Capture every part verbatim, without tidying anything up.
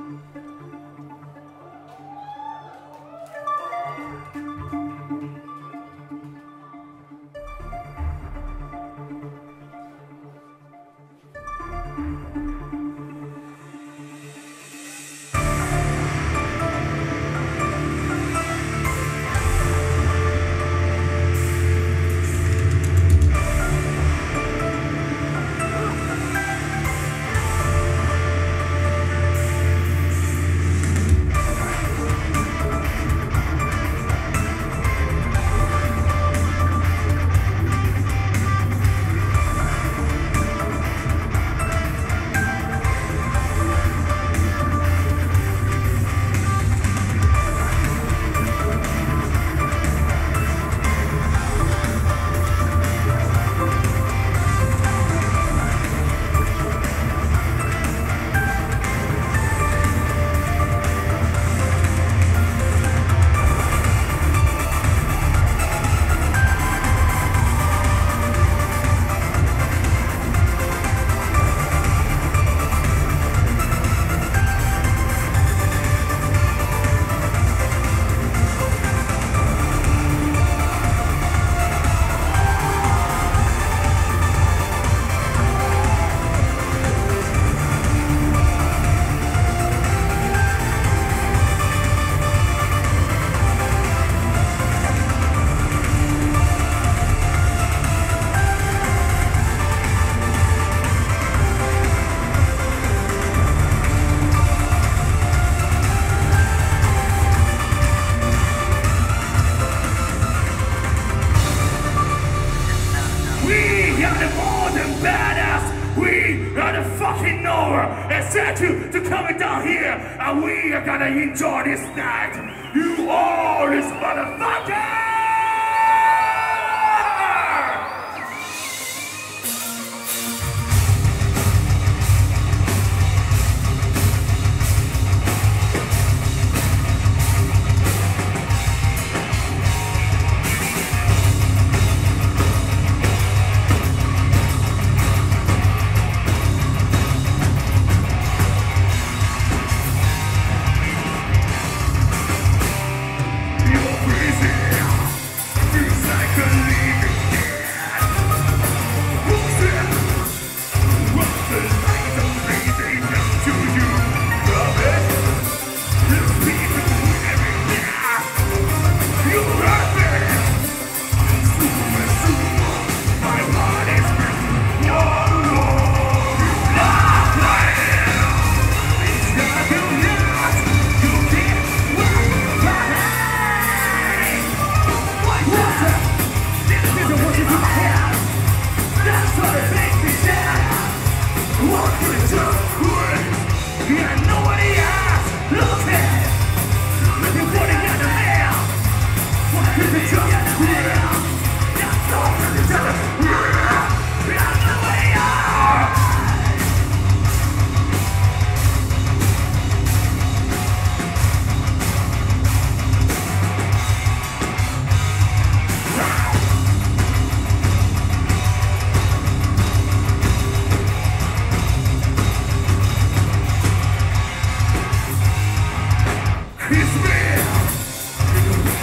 set you to coming down here, and we are gonna enjoy this night. You all this motherfucker!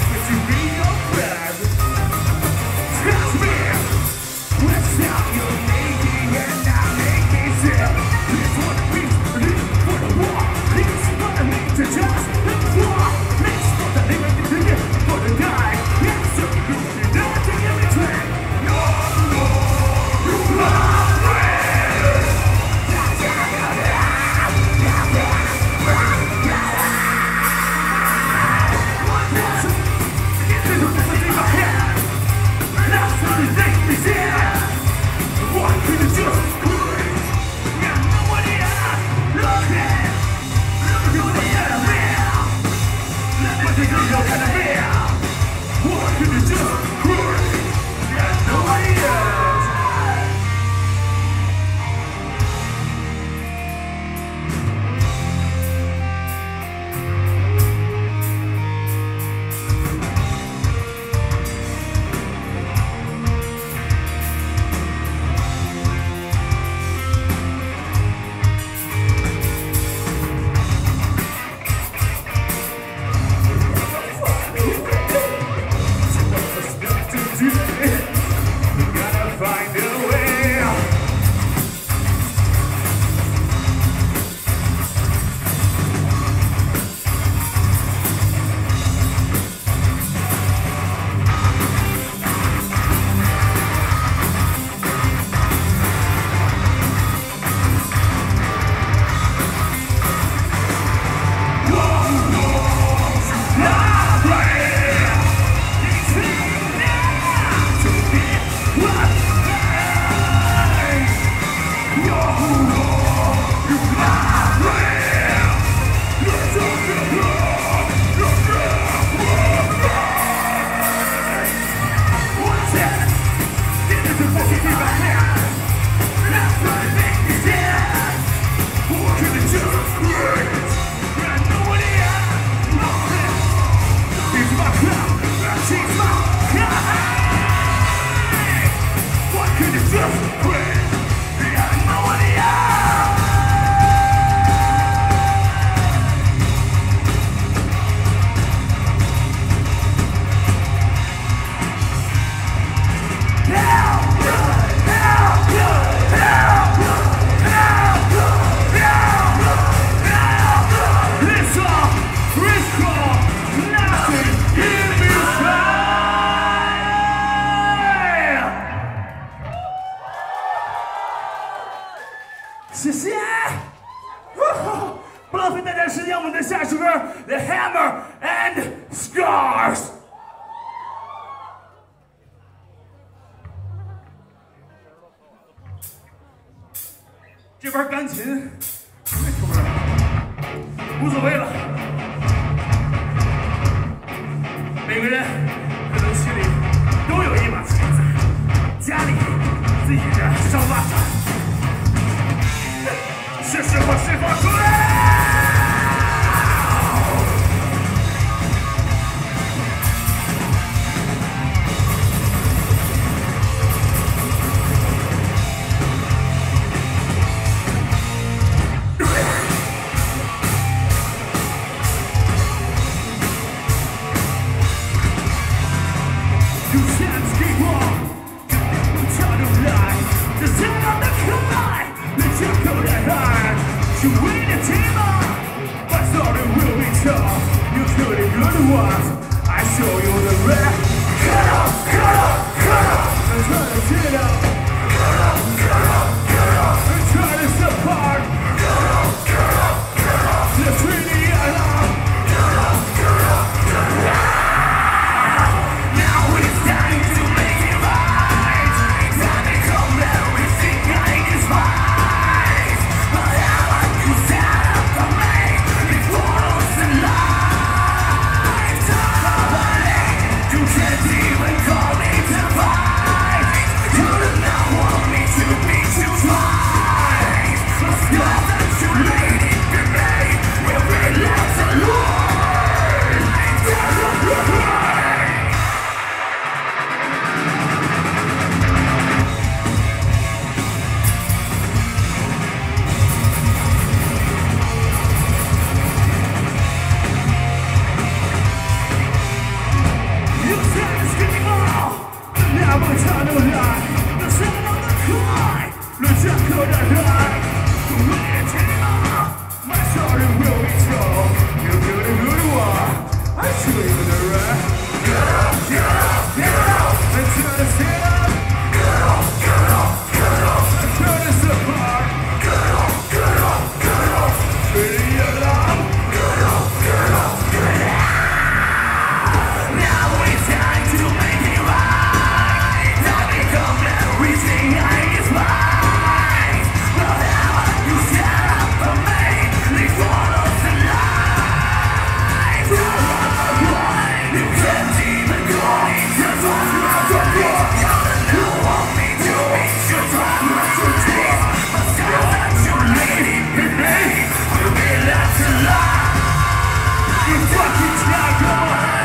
Your name. 浪费大家时间，我们的下首歌《The Hammer and Scars》。这边钢琴无所谓了，每个人可能心里都有一把锤子，家里自己的烧腊饭，是时候释放出来。I show you the red. Cut off, cut off, cut off. I'm trying to get up. Cut off, cut off, cut off. I'm trying to step apart. Cut off, cut off, cut off. Let's really get up. Cut off, cut off, cut off. Now it's time to make it right. Time to come everything I despise. But how I can set up the man before the light. You can't even call me to fight. You do not want me to be too twice. The scars that you laid in your grave will be left alone. Never tell no lie. The sound of the cry. The echo that high. The wind in my story will be told. You do the good one. I show you the right. Get up, get up, get up. I'm trying to stand up. Get up, get up, get up. I'm trying to support. Get up, get up, get up. Pretty alone. Get up, get up, get up. Now it's time to make it right. Everything I despise. But how you set up for me, they follow the light. You can't even go into the light. You don't want me to be your time to take. But now that you laid it in me, will be left alive. You fucking take away.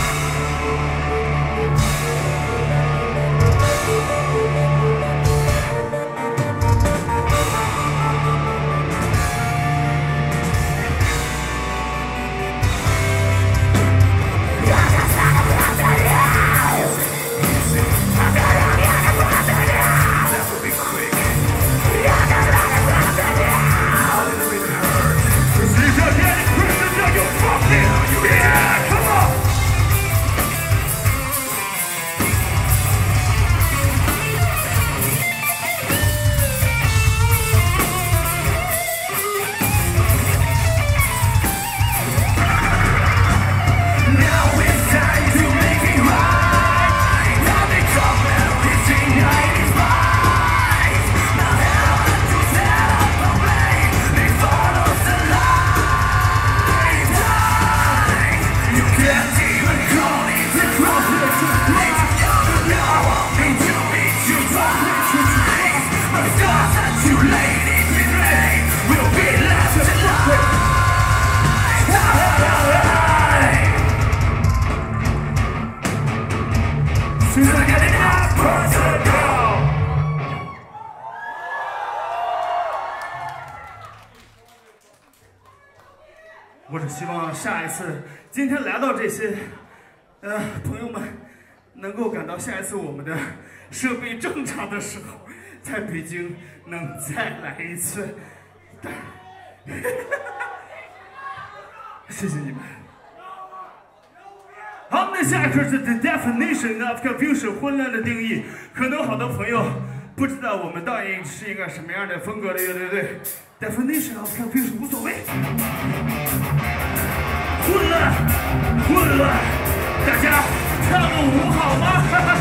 Personal. 我只希望下一次，今天来到这些，呃，朋友们能够感到下一次我们的设备正常的时候，在北京能再来一次。谢谢你们。好，那下一课是 The Definition of Confusion 混乱的定义。可能好多朋友不知道我们到底是一个什么样的风格的乐队队 ？Definition of confusion 无所谓。混乱，混乱，大家跳个舞好吗？哈哈。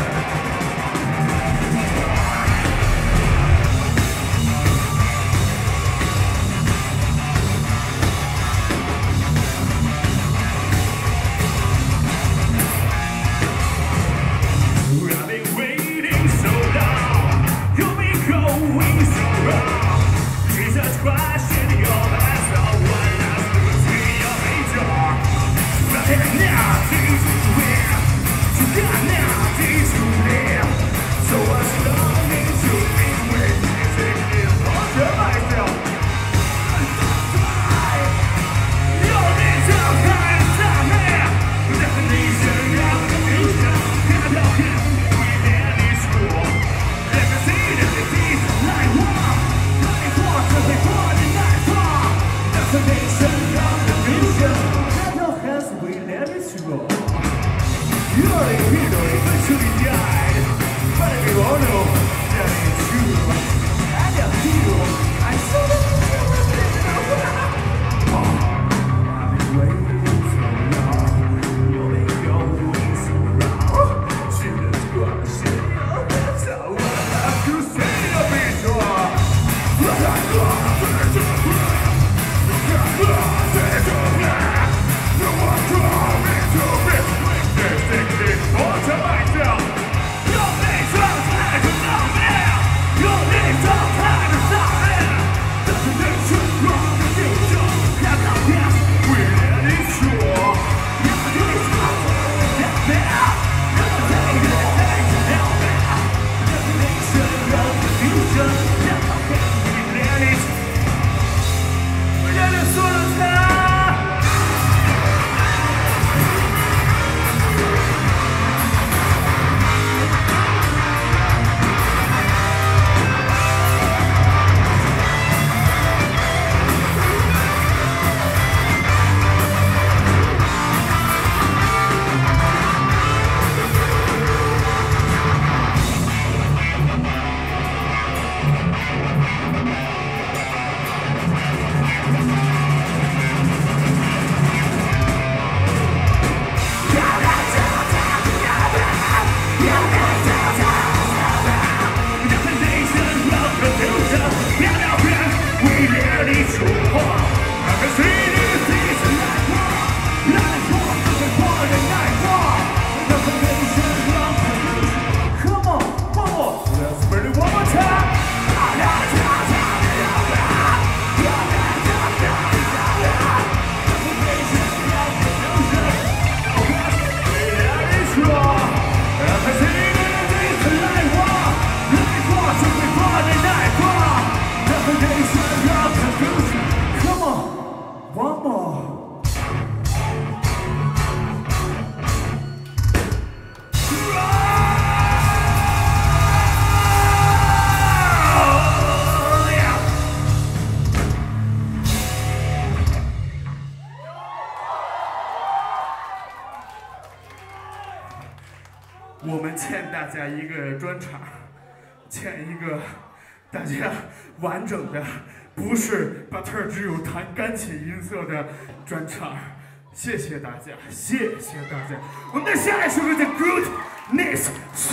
我们欠大家一个专场，欠一个大家完整的，不是巴特只有弹钢琴音色的专场。谢谢大家，谢谢大家。我们的下一首歌叫《Goodness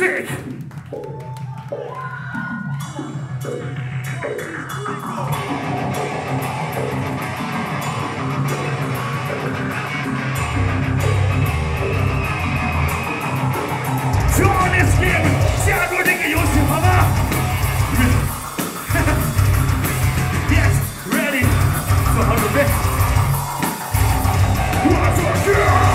Sake》。Johnny's Game， 加入这个游戏好吗 ？Yes, ready， 做好准备。我做事。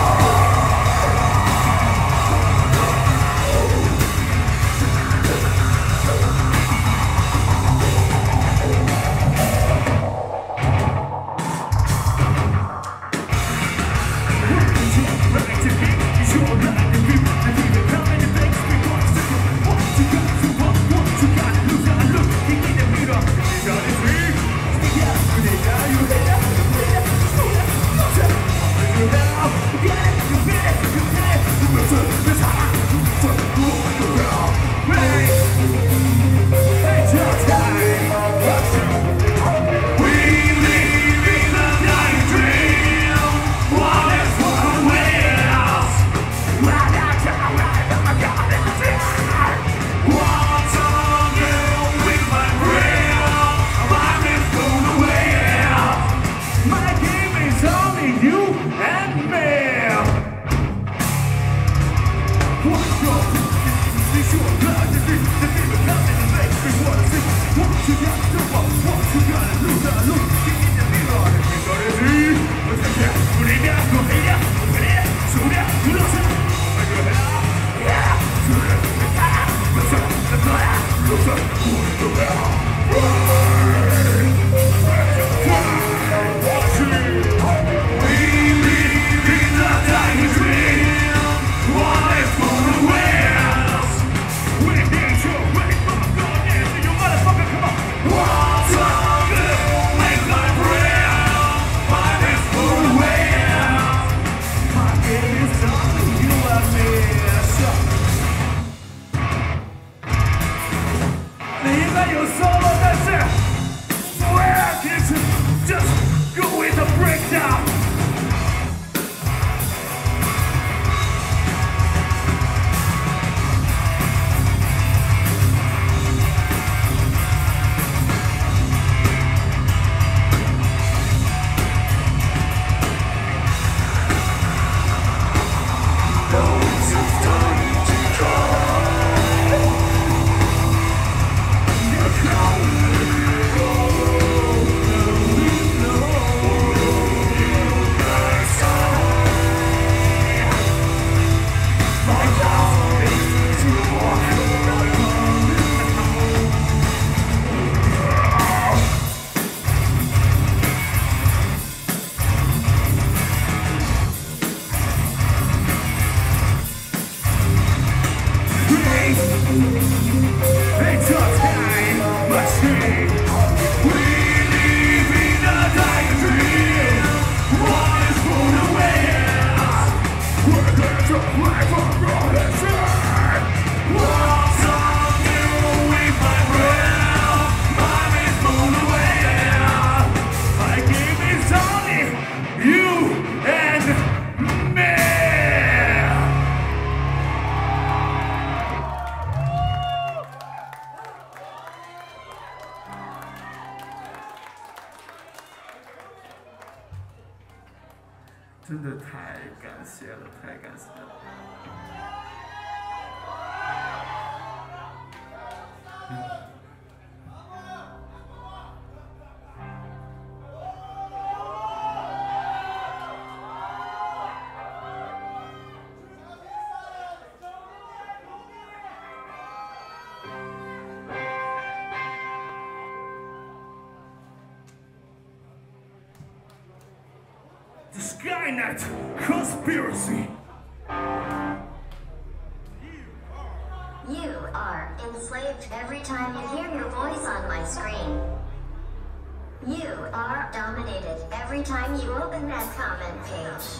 真的太感谢了，太感谢了。嗯 The Skynet conspiracy. You are enslaved every time you hear your voice on my screen. You are dominated every time you open that comment page.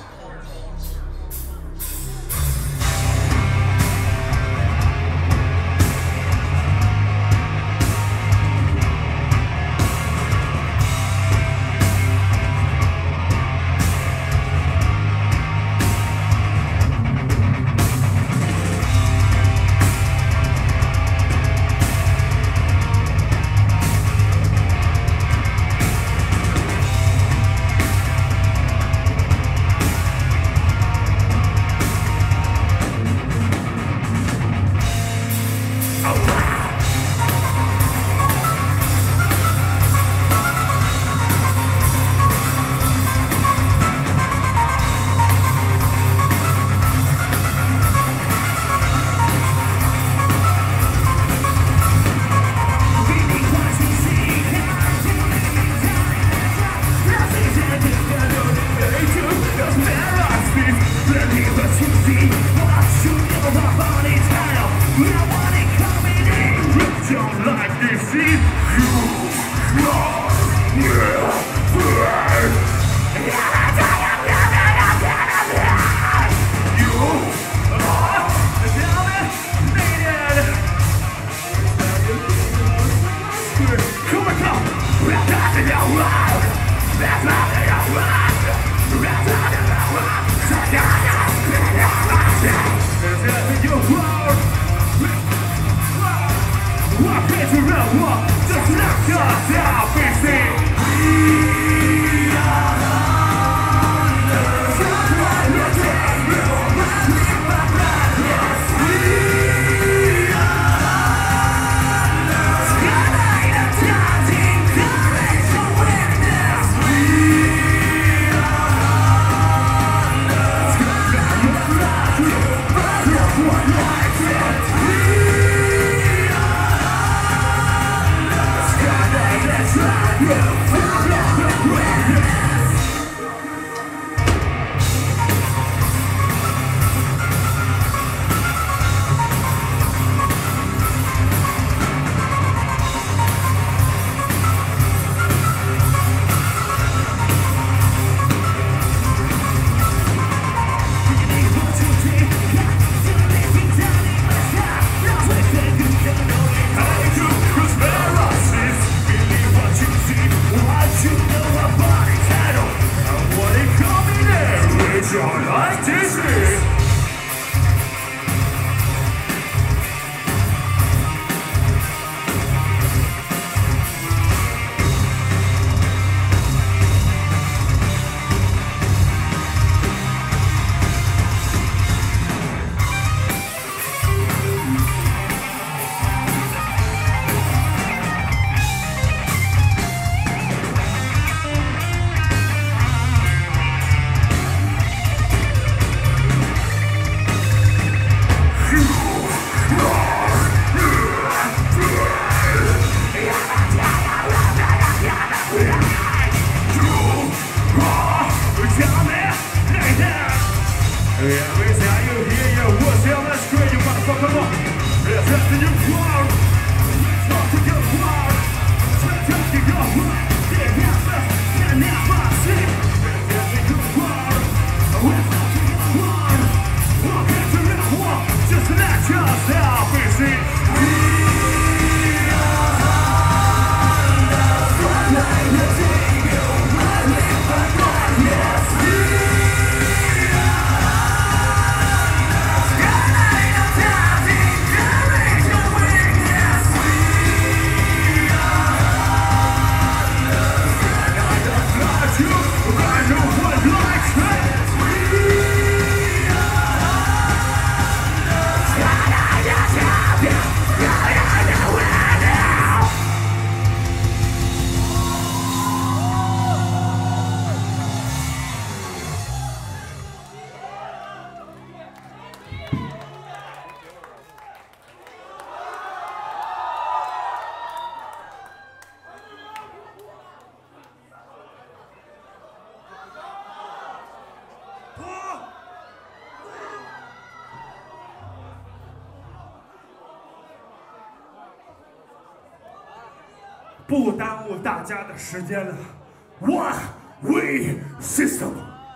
不耽误大家的时间了 ，One Way System。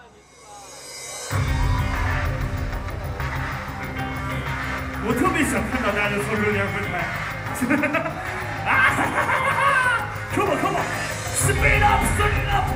我特别想看到大家做出点分开。啊哈哈哈哈 ！Come on, come on, speed up, speed up。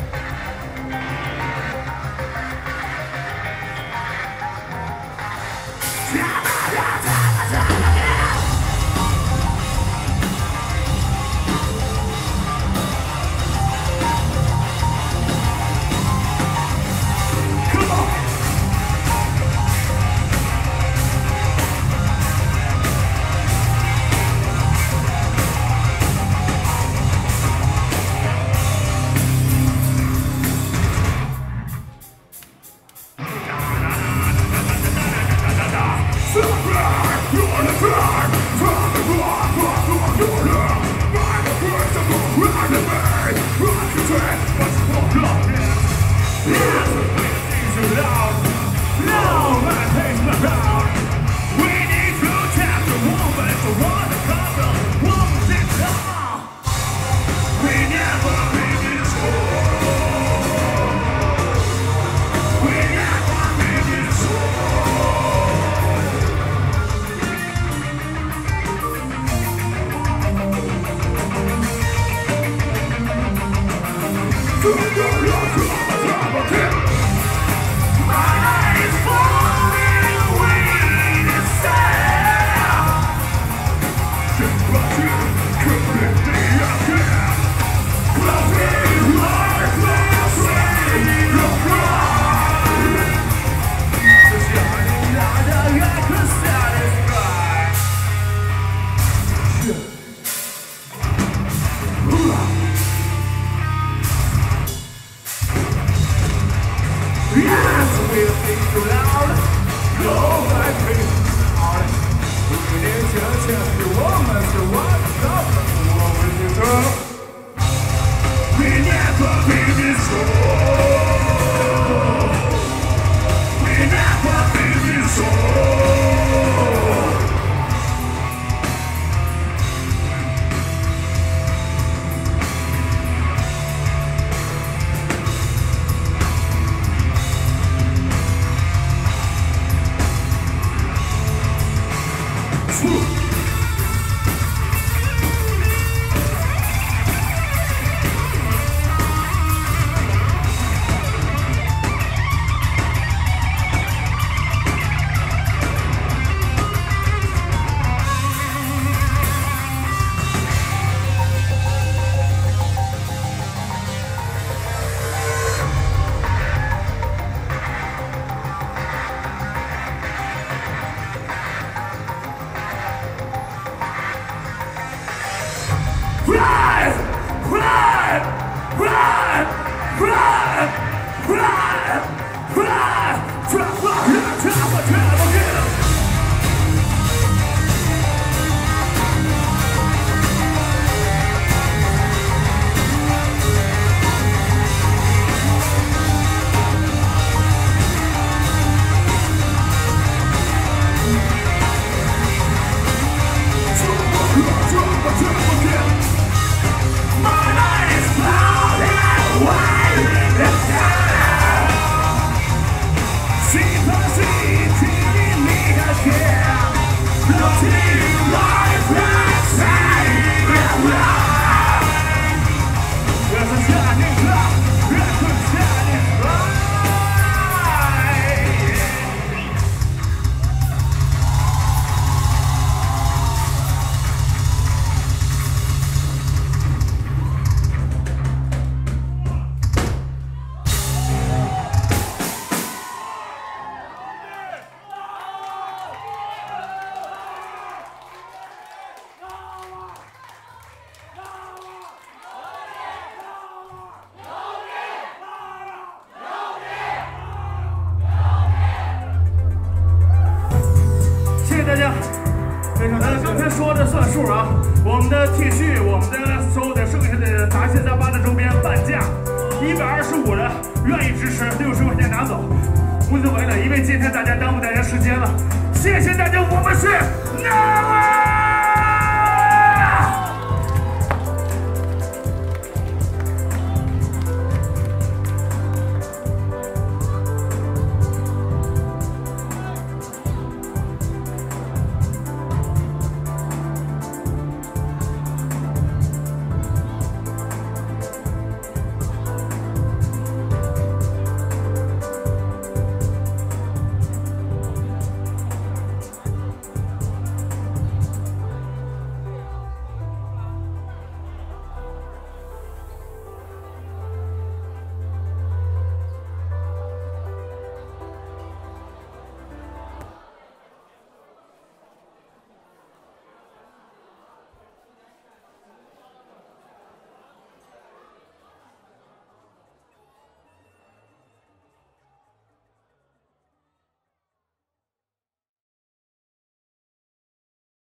大家，非常的刚才说的算数啊！我们的 T 恤，我们的所有的剩下的杂七杂八的周边半价，一百二十五的，愿意支持六十块钱拿走，无所谓了，因为今天大家耽误大家时间了，谢谢大家，我们是 Never。